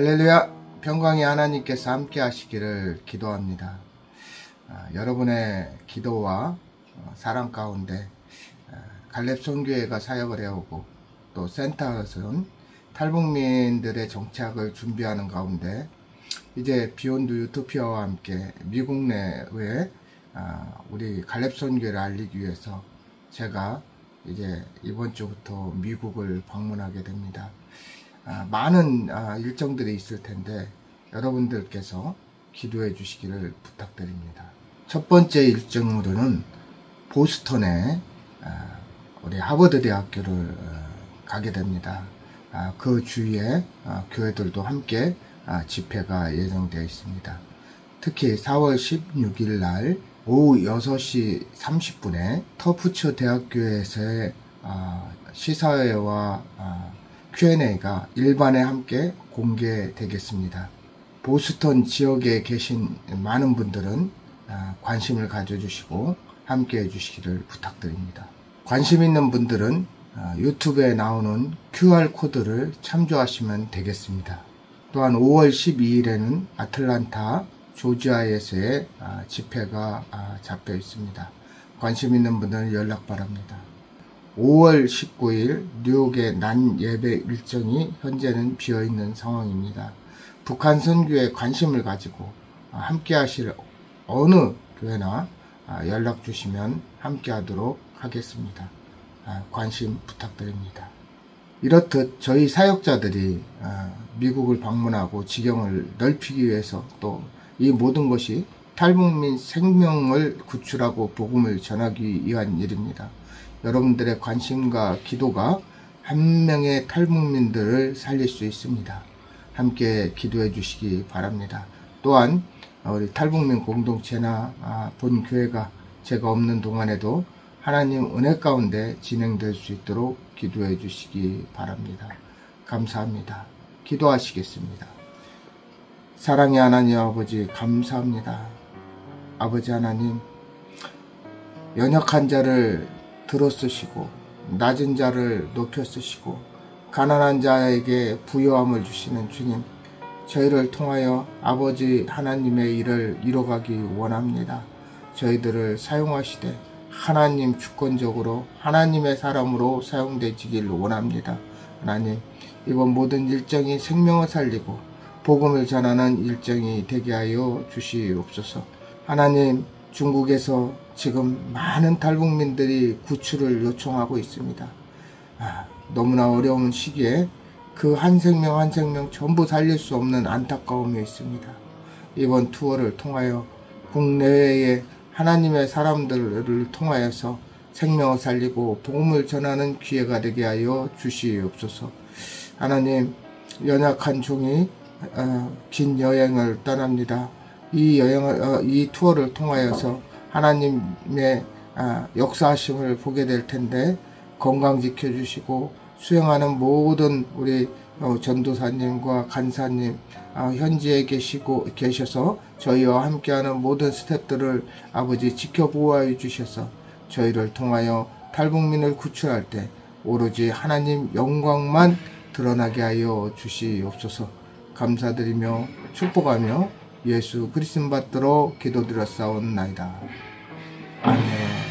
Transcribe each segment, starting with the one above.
할렐루야. 평강의 하나님께서 함께 하시기를 기도합니다. 여러분의 기도와 사랑 가운데 갈렙선교회가 사역을 해오고 또 센터에서는 탈북민들의 정착을 준비하는 가운데 이제 비욘드 유토피아와 함께 미국 내외 우리 갈렙선교회를 알리기 위해서 제가 이제 이번 주부터 미국을 방문하게 됩니다. 많은 일정들이 있을 텐데 여러분들께서 기도해 주시기를 부탁드립니다. 첫 번째 일정으로는 보스턴에 우리 하버드 대학교를 가게 됩니다. 그 주위에 교회들도 함께 집회가 예정되어 있습니다. 특히 4월 16일 날 오후 6시 30분에 터프처 대학교에서의 시사회와 Q&A가 일반에 함께 공개되겠습니다. 보스턴 지역에 계신 많은 분들은 관심을 가져주시고 함께 해주시기를 부탁드립니다. 관심 있는 분들은 유튜브에 나오는 QR코드를 참조하시면 되겠습니다. 또한 5월 12일에는 아틀란타 조지아에서의 집회가 잡혀 있습니다. 관심 있는 분들은 연락 바랍니다. 5월 19일 뉴욕의 난 예배 일정이 현재는 비어있는 상황입니다. 북한 선교에 관심을 가지고 함께 하실 어느 교회나 연락 주시면 함께 하도록 하겠습니다. 관심 부탁드립니다. 이렇듯 저희 사역자들이 미국을 방문하고 지경을 넓히기 위해서 또 이 모든 것이 탈북민 생명을 구출하고 복음을 전하기 위한 일입니다. 여러분들의 관심과 기도가 한 명의 탈북민들을 살릴 수 있습니다. 함께 기도해 주시기 바랍니다. 또한 우리 탈북민 공동체나 본 교회가 제가 없는 동안에도 하나님 은혜 가운데 진행될 수 있도록 기도해 주시기 바랍니다. 감사합니다. 기도하시겠습니다. 사랑의 하나님 아버지 감사합니다. 아버지 하나님, 연약한 자를 들어 쓰시고 낮은 자를 높여 쓰시고 가난한 자에게 부요함을 주시는 주님, 저희를 통하여 아버지 하나님의 일을 이뤄가기 원합니다. 저희들을 사용하시되 하나님 주권적으로 하나님의 사람으로 사용되시길 원합니다. 하나님, 이번 모든 일정이 생명을 살리고 복음을 전하는 일정이 되게 하여 주시옵소서. 하나님, 중국에서 지금 많은 탈북민들이 구출을 요청하고 있습니다. 너무나 어려운 시기에 그 한 생명 한 생명 전부 살릴 수 없는 안타까움이 있습니다. 이번 투어를 통하여 국내외의 하나님의 사람들을 통하여서 생명을 살리고 복음을 전하는 기회가 되게 하여 주시옵소서. 하나님, 연약한 종이 긴 여행을 떠납니다. 이 투어를 통하여서 하나님의 역사하심을 보게 될 텐데 건강 지켜주시고 수행하는 모든 우리 전도사님과 간사님 현지에 계셔서 저희와 함께하는 모든 스태프들을 아버지 지켜보호해 주셔서 저희를 통하여 탈북민을 구출할 때 오로지 하나님 영광만 드러나게 하여 주시옵소서. 감사드리며 축복하며 예수 그리스도 받들어 기도드렸사옵나이다. 아멘.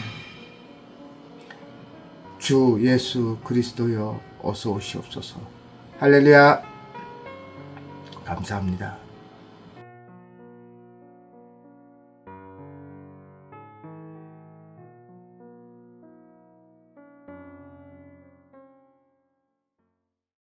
주 예수 그리스도여 어서 오시옵소서. 할렐루야. 감사합니다.